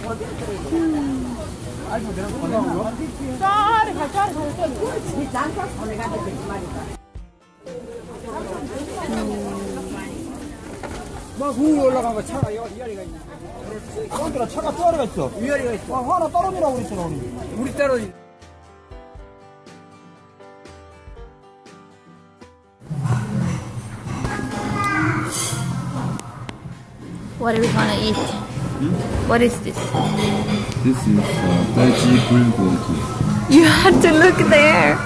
막 위에 올라간 거 차가 위아래가 있네. 그런데 차가 또 하나가 있어. 위아래가 있어. 하나 떨어지라고 그랬잖아. 우리 떨어지. What are we gonna eat? What is this? This is veggie bulgogi. You had to look there.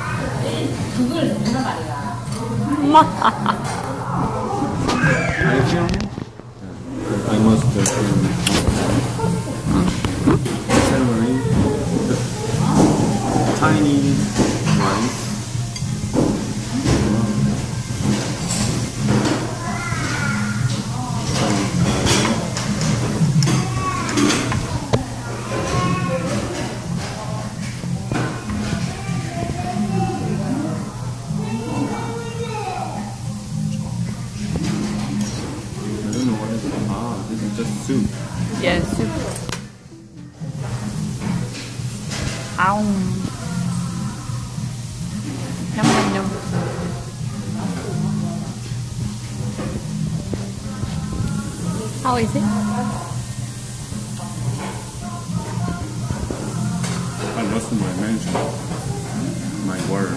I film. I must film. Celery, tiny rice. This is just soup. Yeah, soup. Ow. Yum, yum, yum. How is it? I lost my mention. My word.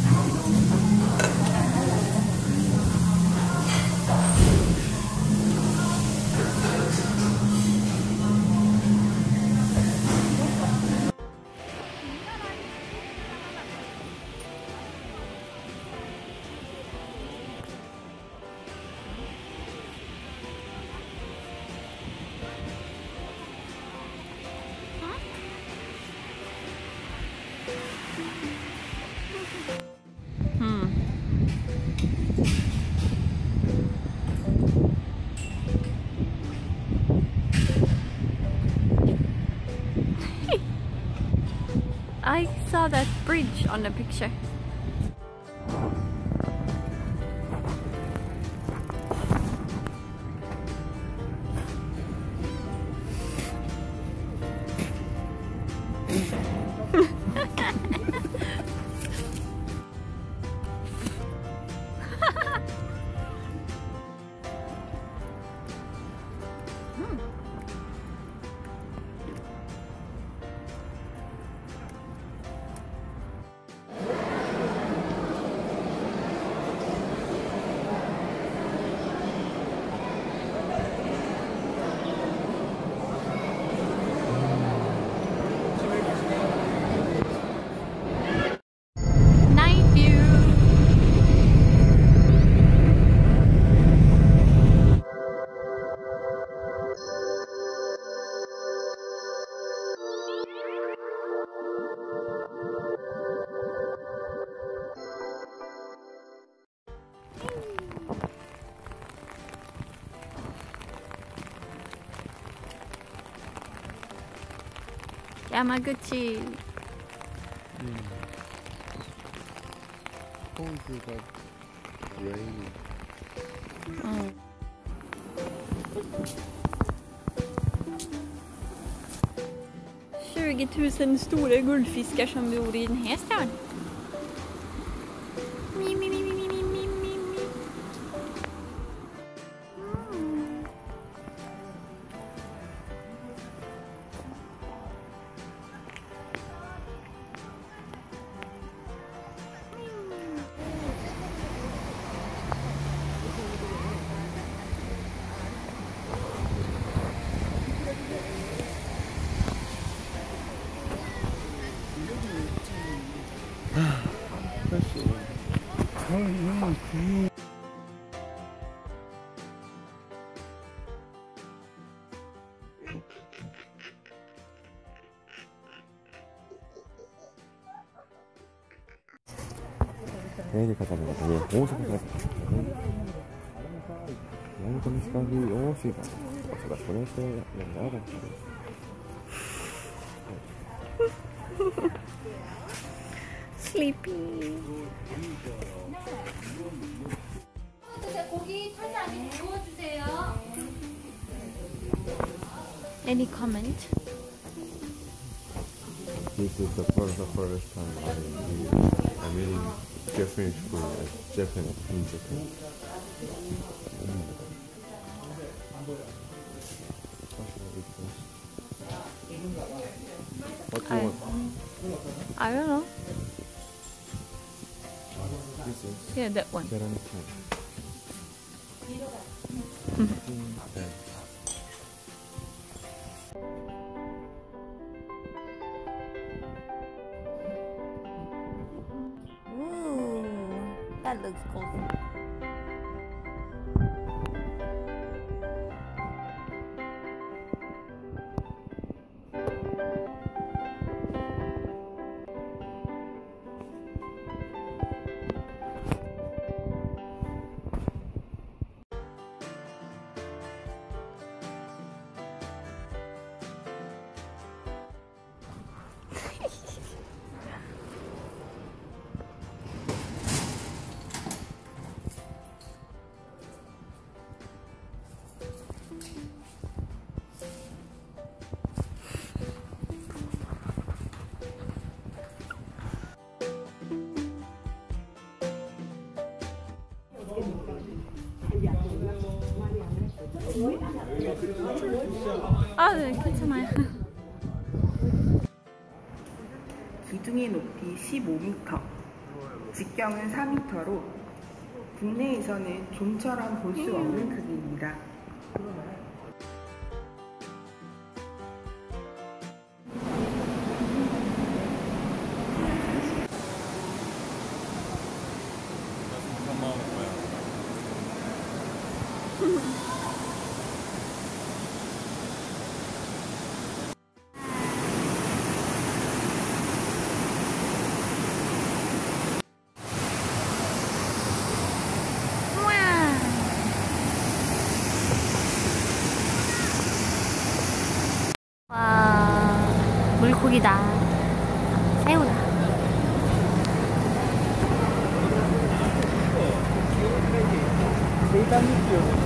I saw that bridge on the picture. Yamaguchi. Home's rainy. 20 000 stora guldfiskar som bor i den här stan. Mi, mi, mi, mi, mi, mi, mi, mi, mi. 내일 가자는 거 아니에요. 오사카 가자. 양금 시간이 5시간. 제가 보내세요. 나가고. Sleepy. 고기 타자 안에 구워주세요. Any comment? This is the first time I'm eating Japanese food in Japan. What do you want? I don't know. This is Yeah, that one. 계란찜. Ooh, that looks cozy. 아, 네, 괜찮아요. 기둥의 높이 15m, 직경은 4m로 국내에서는 좀처럼 볼 수 없는 크기입니다. 와, 물고기다. 새우다. 세이단 미끼요.